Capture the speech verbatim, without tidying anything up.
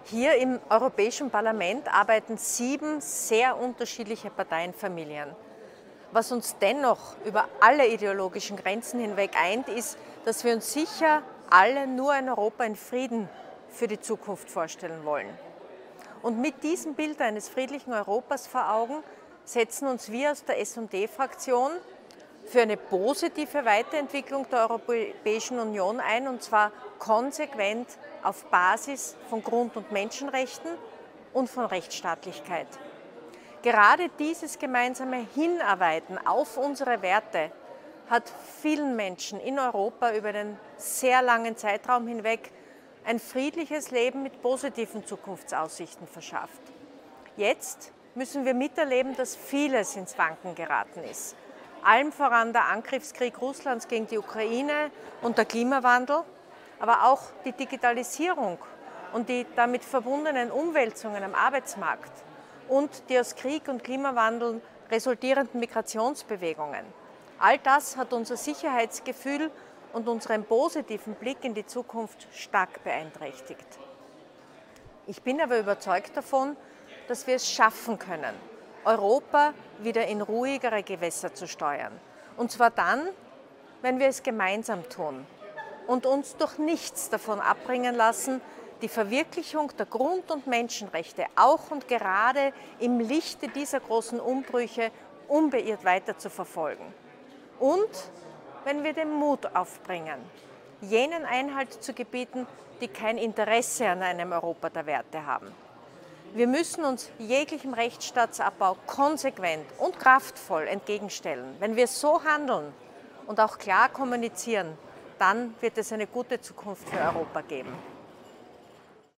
Hier im Europäischen Parlament arbeiten sieben sehr unterschiedliche Parteienfamilien. Was uns dennoch über alle ideologischen Grenzen hinweg eint, ist, dass wir uns sicher alle nur ein Europa in Frieden für die Zukunft vorstellen wollen. Und mit diesem Bild eines friedlichen Europas vor Augen setzen uns wir aus der S und D-Fraktion für eine positive Weiterentwicklung der Europäischen Union ein, und zwar konsequent auf Basis von Grund- und Menschenrechten und von Rechtsstaatlichkeit. Gerade dieses gemeinsame Hinarbeiten auf unsere Werte hat vielen Menschen in Europa über einen sehr langen Zeitraum hinweg ein friedliches Leben mit positiven Zukunftsaussichten verschafft. Jetzt müssen wir miterleben, dass vieles ins Wanken geraten ist. Allem voran der Angriffskrieg Russlands gegen die Ukraine und der Klimawandel, aber auch die Digitalisierung und die damit verbundenen Umwälzungen am Arbeitsmarkt und die aus Krieg und Klimawandel resultierenden Migrationsbewegungen. All das hat unser Sicherheitsgefühl und unseren positiven Blick in die Zukunft stark beeinträchtigt. Ich bin aber überzeugt davon, dass wir es schaffen können, Europa wieder in ruhigere Gewässer zu steuern. Und zwar dann, wenn wir es gemeinsam tun und uns durch nichts davon abbringen lassen, die Verwirklichung der Grund- und Menschenrechte auch und gerade im Lichte dieser großen Umbrüche unbeirrt weiter zu verfolgen. Und wenn wir den Mut aufbringen, jenen Einhalt zu gebieten, die kein Interesse an einem Europa der Werte haben. Wir müssen uns jeglichem Rechtsstaatsabbau konsequent und kraftvoll entgegenstellen. Wenn wir so handeln und auch klar kommunizieren, dann wird es eine gute Zukunft für Europa geben.